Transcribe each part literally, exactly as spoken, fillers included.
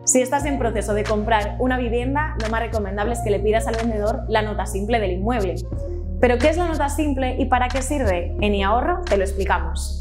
Si estás en proceso de comprar una vivienda, lo más recomendable es que le pidas al vendedor la nota simple del inmueble. ¿Pero qué es la nota simple y para qué sirve? En iAhorro te lo explicamos.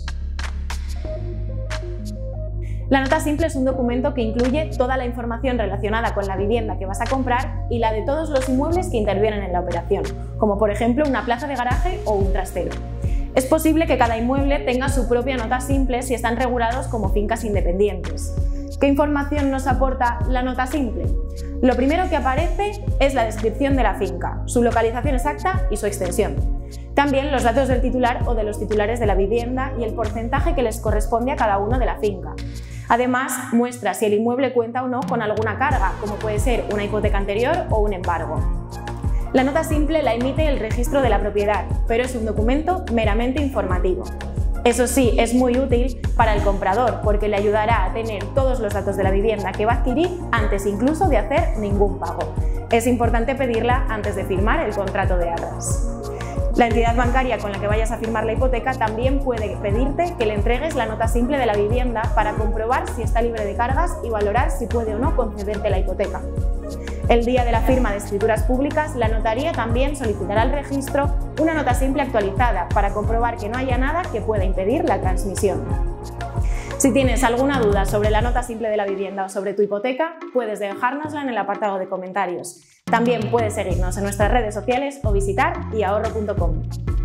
La nota simple es un documento que incluye toda la información relacionada con la vivienda que vas a comprar y la de todos los inmuebles que intervienen en la operación, como por ejemplo una plaza de garaje o un trastero. Es posible que cada inmueble tenga su propia nota simple si están regulados como fincas independientes. ¿Qué información nos aporta la nota simple? Lo primero que aparece es la descripción de la finca, su localización exacta y su extensión. También los datos del titular o de los titulares de la vivienda y el porcentaje que les corresponde a cada uno de la finca. Además, muestra si el inmueble cuenta o no con alguna carga, como puede ser una hipoteca anterior o un embargo. La nota simple la emite el registro de la propiedad, pero es un documento meramente informativo. Eso sí, es muy útil para el comprador porque le ayudará a tener todos los datos de la vivienda que va a adquirir antes incluso de hacer ningún pago. Es importante pedirla antes de firmar el contrato de arras. La entidad bancaria con la que vayas a firmar la hipoteca también puede pedirte que le entregues la nota simple de la vivienda para comprobar si está libre de cargas y valorar si puede o no concederte la hipoteca. El día de la firma de escrituras públicas, la notaría también solicitará al registro una nota simple actualizada para comprobar que no haya nada que pueda impedir la transmisión. Si tienes alguna duda sobre la nota simple de la vivienda o sobre tu hipoteca, puedes dejárnosla en el apartado de comentarios. También puedes seguirnos en nuestras redes sociales o visitar iahorro punto com.